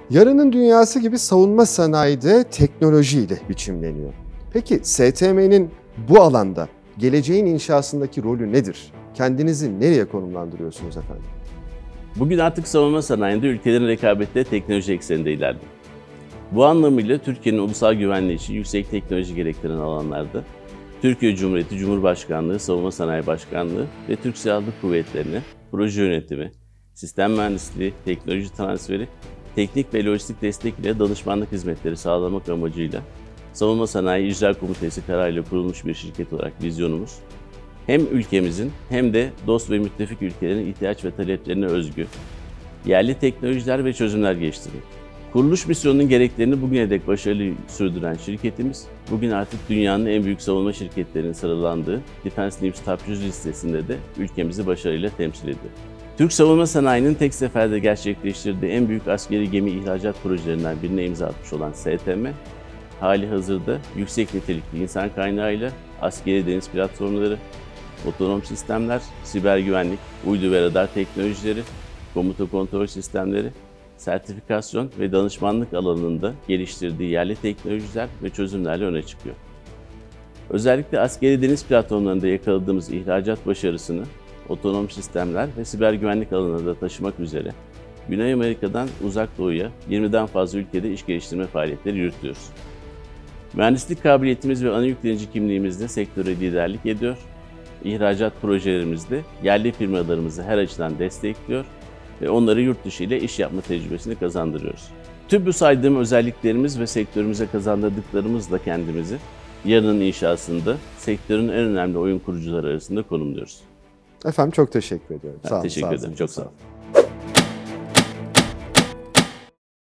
Yarının dünyası gibi savunma sanayi de teknolojiyle biçimleniyor. Peki STM'nin bu alanda geleceğin inşasındaki rolü nedir? Kendinizi nereye konumlandırıyorsunuz efendim? Bugün artık savunma sanayinde ülkelerin rekabette teknoloji ekseninde ilerliyor. Bu anlamıyla Türkiye'nin ulusal güvenliği için yüksek teknoloji gerektiren alanlarda Türkiye Cumhuriyeti Cumhurbaşkanlığı, Savunma Sanayi Başkanlığı ve Türk Silahlı Kuvvetleri'ne proje yönetimi, sistem mühendisliği, teknoloji transferi, teknik ve lojistik destek ile danışmanlık hizmetleri sağlamak amacıyla Savunma Sanayi İcra Komitesi kararıyla kurulmuş bir şirket olarak vizyonumuz, hem ülkemizin hem de dost ve müttefik ülkelerin ihtiyaç ve taleplerine özgü yerli teknolojiler ve çözümler geliştirmek. Kuruluş misyonunun gereklerini bugüne dek başarılı sürdüren şirketimiz, bugün artık dünyanın en büyük savunma şirketlerinin sıralandığı Defense News Top 100 listesinde de ülkemizi başarıyla temsil ediyor. Türk savunma sanayinin tek seferde gerçekleştirdiği en büyük askeri gemi ihracat projelerinden birine imza atmış olan STM, hali hazırda yüksek nitelikli insan kaynağıyla askeri deniz platformları, otonom sistemler, siber güvenlik, uydu ve radar teknolojileri, komuta kontrol sistemleri, sertifikasyon ve danışmanlık alanında geliştirdiği yerli teknolojiler ve çözümlerle öne çıkıyor. Özellikle askeri deniz platformlarında yakaladığımız ihracat başarısını otonom sistemler ve siber güvenlik alanına da taşımak üzere Güney Amerika'dan Uzak Doğu'ya 20'den fazla ülkede iş geliştirme faaliyetleri yürütüyoruz. Mühendislik kabiliyetimiz ve ana yüklenici kimliğimizde sektöre liderlik ediyor. İhracat projelerimizde yerli firmalarımızı her açıdan destekliyor ve onları yurt dışı ile iş yapma tecrübesini kazandırıyoruz. Tüm bu saydığım özelliklerimiz ve sektörümüze kazandırdıklarımızla kendimizi yarının inşasında sektörün en önemli oyun kurucuları arasında konumluyoruz. Efendim çok teşekkür ediyorum. Teşekkür ederim. Çok sağ olun.